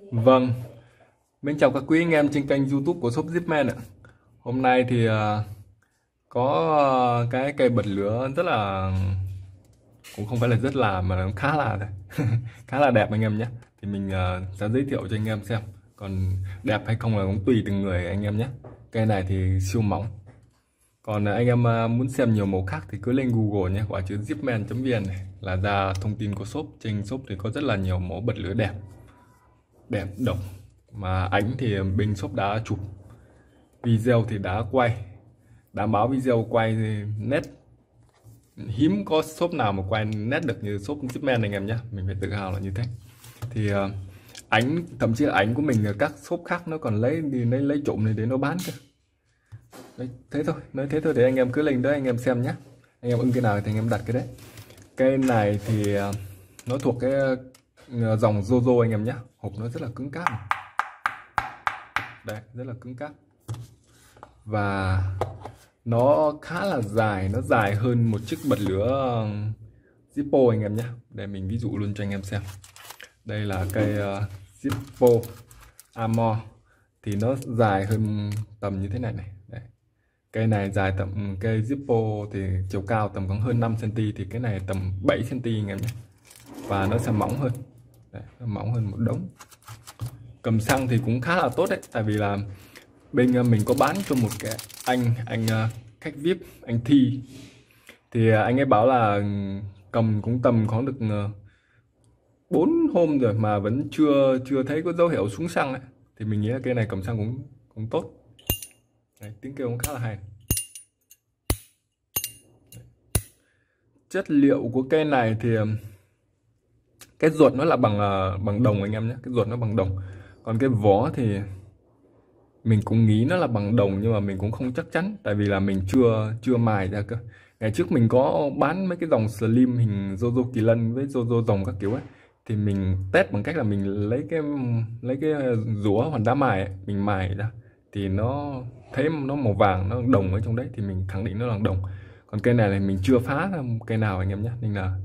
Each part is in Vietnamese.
Vâng, mình chào các quý anh em trên kênh YouTube của shop Zipman ạ. Hôm nay thì có cái cây bật lửa rất là, cũng không phải là rất là mà nó khá là khá là đẹp anh em nhé. Thì mình sẽ giới thiệu cho anh em xem. Còn đẹp hay không là cũng tùy từng người anh em nhé. Cây này thì siêu mỏng. Còn anh em muốn xem nhiều màu khác thì cứ lên Google nhé, gọi chữ zipman.vn này là ra thông tin của shop. Trên shop thì có rất là nhiều mẫu bật lửa đẹp, đẹp độc, mà ảnh thì bên shop đã chụp, video thì đã quay, đảm bảo video quay thì nét, hiếm có shop nào mà quay nét được như shop Zipman anh em nhé, mình phải tự hào là như thế. Thì ảnh, thậm chí là ảnh của mình các shop khác nó còn lấy đi lấy trộm này để nó bán cơ. Đấy, thế thôi, nói thế thôi, để anh em cứ lên đó anh em xem nhé, anh em ưng cái nào thì anh em đặt cái đấy. Cây này thì nó thuộc cái dòng Jojo anh em nhé, hộp nó rất là cứng cáp này. Đây, rất là cứng cáp và nó khá là dài, nó dài hơn một chiếc bật lửa Zippo anh em nhé. Để mình ví dụ luôn cho anh em xem. Đây là cây Zippo Armor thì nó dài hơn tầm như thế này này. Đây. Cây này dài tầm, cây Zippo thì chiều cao tầm khoảng hơn 5 cm, thì cái này tầm 7 cm anh em nhé. Và nó sẽ mỏng hơn. Đây, nó mỏng hơn một đống. Cầm xăng thì cũng khá là tốt đấy, tại vì là bên mình có bán cho một cái anh khách VIP, anh Thi, thì anh ấy bảo là cầm cũng tầm khoảng được 4 hôm rồi mà vẫn chưa thấy có dấu hiệu xuống xăng ấy. Thì mình nghĩ là cây này cầm xăng cũng tốt. Đấy, tiếng kêu cũng khá là hay. Chất liệu của cây này thì cái ruột nó là bằng đồng anh em nhé, cái ruột nó bằng đồng. Còn cái vỏ thì mình cũng nghĩ nó là bằng đồng, nhưng mà mình cũng không chắc chắn, tại vì là mình chưa mài ra cơ. Ngày trước mình có bán mấy cái dòng slim hình Jojo Kỳ Lân với Jojo rồng các kiểu ấy, thì mình test bằng cách là mình lấy cái rũa hoặc đá mài ấy, mình mài ra thì nó thấy nó màu vàng, nó đồng ở trong đấy, thì mình khẳng định nó là đồng. Còn cây này là mình chưa phá ra cây nào anh em nhé, nên là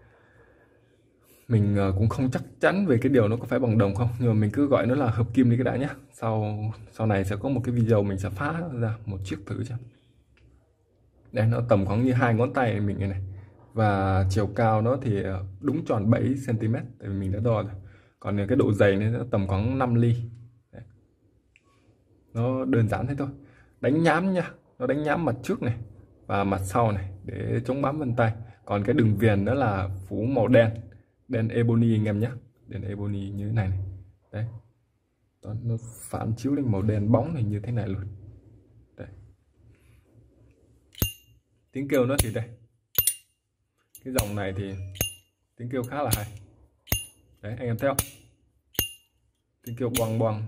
mình cũng không chắc chắn về cái điều nó có phải bằng đồng không, nhưng mà mình cứ gọi nó là hợp kim đi cái đã nhé. Sau này sẽ có một cái video mình sẽ phá ra một chiếc thử cho. Đây, nó tầm khoảng như 2 ngón tay mình này, và chiều cao nó thì đúng tròn 7 cm, tại vì mình đã đo rồi. Còn cái độ dày nó tầm khoảng 5 ly. Đấy. Nó đơn giản thế thôi. Đánh nhám nha, nó đánh nhám mặt trước này và mặt sau này để chống bám vân tay. Còn cái đường viền đó là phủ màu đen, đen ebony anh em nhé, đen ebony như thế này này. Đấy, nó phản chiếu lên màu đen bóng này như thế này luôn. Đấy. Tiếng kêu nó thì đây, cái dòng này thì tiếng kêu khá là hay. Đấy, anh em thấy không, tiếng kêu boang boang.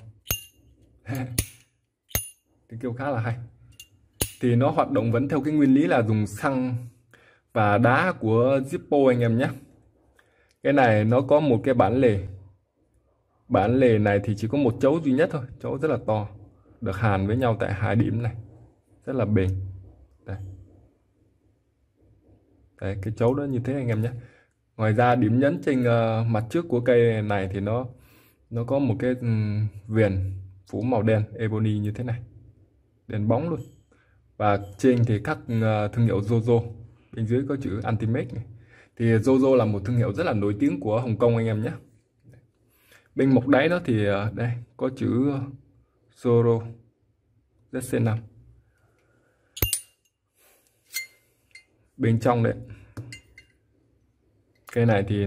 Tiếng kêu khá là hay. Thì nó hoạt động vẫn theo cái nguyên lý là dùng xăng và đá của Zippo anh em nhé. Cái này nó có một cái bản lề. Bản lề này thì chỉ có một chấu duy nhất thôi, chấu rất là to, được hàn với nhau tại 2 điểm này, rất là bền. Đây. Đấy, cái chấu đó như thế anh em nhé. Ngoài ra điểm nhấn trên mặt trước của cây này thì nó có một cái viền phủ màu đen ebony như thế này, đèn bóng luôn. Và trên thì khắc thương hiệu Jojo, bên dưới có chữ Ultimate này. Thì Jojo là một thương hiệu rất là nổi tiếng của Hồng Kông anh em nhé. Bên mộc đáy đó thì đây có chữ Zoro ZC5. Bên trong đấy, cây này thì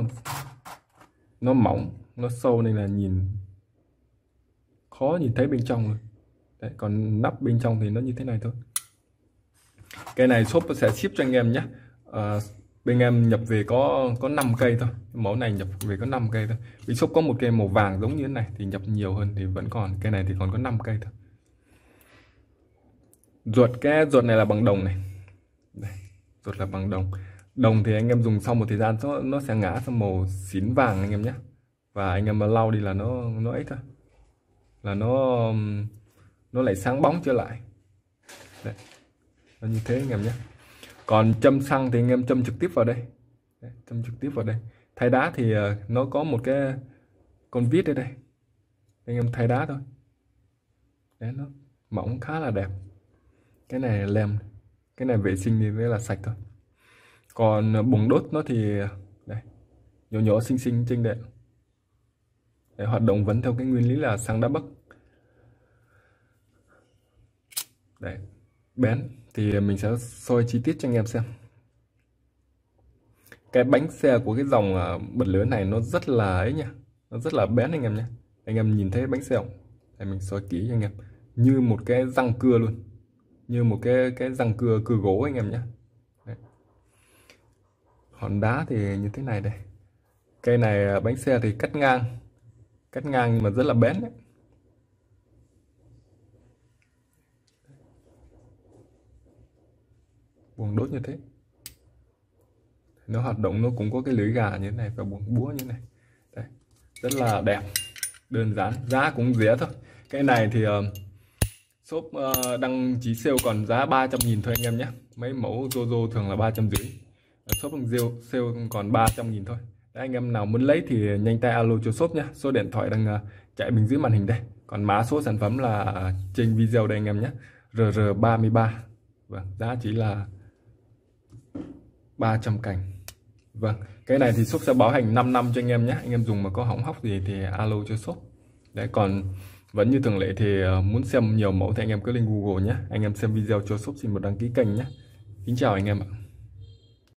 nó mỏng, nó sâu nên là nhìn khó nhìn thấy bên trong rồi. Đấy, còn nắp bên trong thì nó như thế này thôi. Cây này shop sẽ ship cho anh em nhé. Bên em nhập về có 5 cây thôi, mẫu này nhập về có 5 cây thôi. Bên shop có một cây màu vàng giống như thế này thì nhập nhiều hơn thì vẫn còn, cây này thì còn có 5 cây thôi. Cái ruột này là bằng đồng này. Đây, ruột là bằng đồng. Đồng thì anh em dùng sau một thời gian nó sẽ ngã sang màu xỉn vàng anh em nhé. Và anh em mà lau đi là nó ấy thôi, là nó lại sáng bóng trở lại. Đấy, nó như thế anh em nhé. Còn châm xăng thì anh em châm trực tiếp vào đây. Đấy, châm trực tiếp vào đây. Thay đá thì nó có một cái con vít ở đây, anh em thay đá thôi. Đấy, nó mỏng khá là đẹp. Cái này lem, cái này vệ sinh thì mới là sạch thôi. Còn buồng đốt nó thì đây, nhỏ nhỏ xinh xinh trên đấy. Để hoạt động vẫn theo cái nguyên lý là xăng đá bắc. Đấy, bén thì mình sẽ soi chi tiết cho anh em xem. Cái bánh xe của cái dòng bật lửa này nó rất là ấy nha, nó rất là bén anh em nhé. Anh em nhìn thấy bánh xe không? Để mình soi kỹ cho anh em, như một cái răng cưa luôn, như một cái răng cưa gỗ anh em nhé. Đấy. Hòn đá thì như thế này đây. Cây này bánh xe thì cắt ngang nhưng mà rất là bén đấy. Buồng đốt như thế, nó hoạt động nó cũng có cái lưới gà như thế này và buồng búa như thế này. Đấy, rất là đẹp, đơn giản, giá cũng rẻ thôi. Cái này thì shop đăng ký sale còn giá 300.000 thôi anh em nhé. Mấy mẫu Jojo thường là 350. Shop đăng sale còn 300.000 thôi. Đấy, anh em nào muốn lấy thì nhanh tay alo cho shop nhé. Số điện thoại đang chạy bên dưới màn hình đây. Còn mã số sản phẩm là trên video đây anh em nhé. RR33. Vâng, giá chỉ là 300 cành. Vâng, cái này thì shop sẽ bảo hành 5 năm cho anh em nhé. Anh em dùng mà có hỏng hóc gì thì alo cho shop. Đấy, còn vẫn như thường lệ thì muốn xem nhiều mẫu thì anh em cứ lên Google nhé. Anh em xem video cho shop xin một đăng ký kênh nhé. Kính chào anh em ạ.